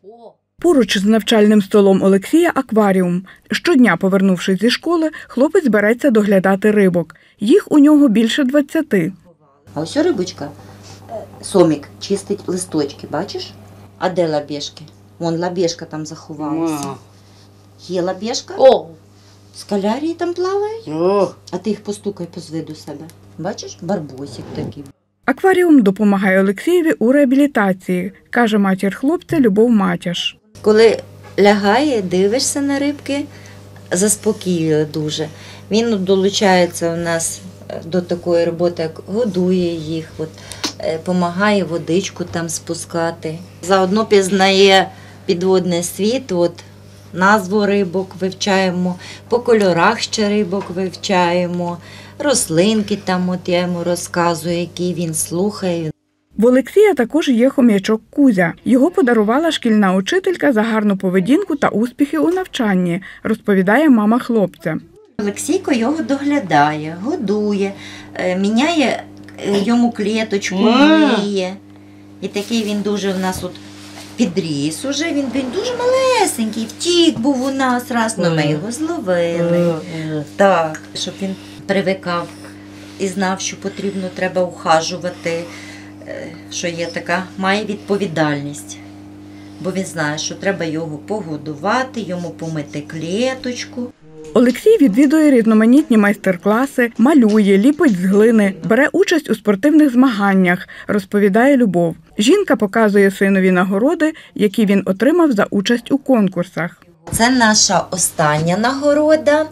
Поруч з навчальним столом Олексія акваріум. Щодня, повернувшись зі школи, хлопець береться доглядати рибок. Їх у нього більше 20. А ось рибочка, сомік, чистить листочки, бачиш? А де лабєшки? Вон лабєшка там заховалася. Є лабєшка? О! Скалярії там плавають? О! А ти їх постукай, позви до себе. Бачиш? Барбосик такий. Акваріум допомагає Олексієві у реабілітації, каже матір хлопця Любов Матяш. Коли лягає, дивишся на рибки, заспокоює дуже. Він долучається у нас до такої роботи, як годує їх, допомагає водичку там спускати. Заодно пізнає підводний світ, назву рибок вивчаємо, по кольорах ще рибок вивчаємо, рослинки там я йому розказую, які він слухає. В Олексія також є хом'ячок Кузя. Його подарувала шкільна учителька за гарну поведінку та успіхи у навчанні, розповідає мама хлопця. Олексійко його доглядає, годує, міняє йому клеточку, миє. І такий він дуже в нас підріс уже, він дуже малесенький, втік був у нас раз, але ми його зловили. Так, щоб він привикав і знав, що треба ухажувати, що є така, має відповідальність. Бо він знає, що треба його погодувати, йому помити клеточку. Олексій відвідує різноманітні майстер-класи, малює, ліпить з глини, бере участь у спортивних змаганнях, розповідає Любов. Жінка показує синові нагороди, які він отримав за участь у конкурсах. Це наша остання нагорода.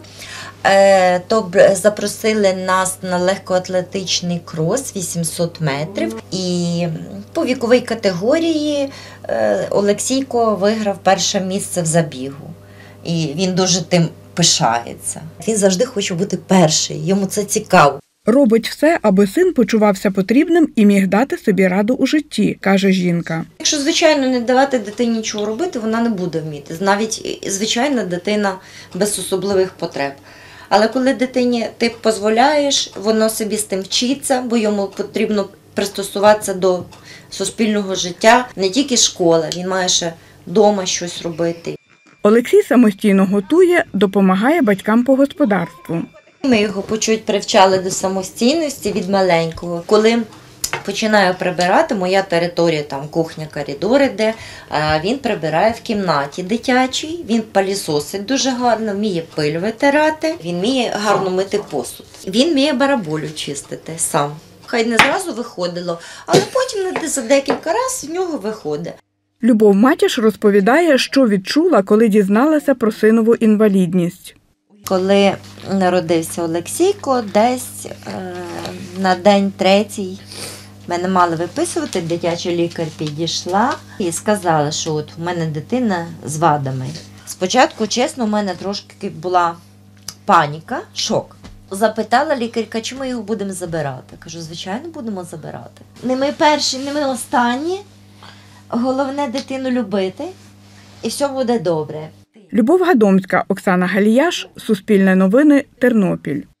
Запросили нас на легкоатлетичний крос 800 метрів. І по віковій категорії Олексійко виграв перше місце в забігу. І він дуже тим пишається. Він завжди хоче бути перший, йому це цікаво. Робить все, аби син почувався потрібним і міг дати собі раду у житті, каже жінка. Якщо, звичайно, не давати дитині нічого робити, вона не буде вміти. Навіть звичайна дитина без особливих потреб. Але коли дитині ти дозволяєш, воно собі з тим вчиться, бо йому потрібно пристосуватися до суспільного життя. Не тільки школа, він має ще вдома щось робити. Олексій самостійно готує, допомагає батькам по господарству. Ми його почуть привчали до самостійності від маленького. Коли починаю прибирати, моя територія, там кухня, коридор іде, він прибирає в кімнаті дитячій, він пилісосить дуже гарно, вміє пиль витирати, він вміє гарно мити посуд. Він вміє бараболю чистити сам. Хай не зразу виходило, але потім за декілька разів в нього виходить. Любов Матяш розповідає, що відчула, коли дізналася про синову інвалідність. Коли народився Олексійко, десь на день третій мене мали виписувати, дитяча лікар підійшла і сказала, що в мене дитина з вадами. Спочатку, чесно, в мене трошки була паніка, шок. Запитала лікарка, чи ми його будемо забирати. Кажу, звичайно, будемо забирати. Не ми перші, не ми останні. Головне дитину любити, і все буде добре. Любов Гадомська, Оксана Галіяш, Суспільне новини, Тернопіль.